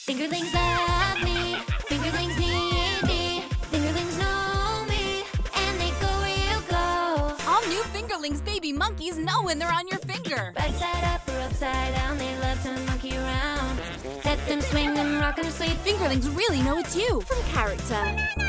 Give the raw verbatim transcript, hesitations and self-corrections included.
Fingerlings love me, fingerlings need me, fingerlings know me, and they go real go. All new Fingerlings baby monkeys know when they're on your finger. Right side up or upside down, they love to monkey around. Let them swing them, rock them, sweet. Fingerlings really know it's you. From character.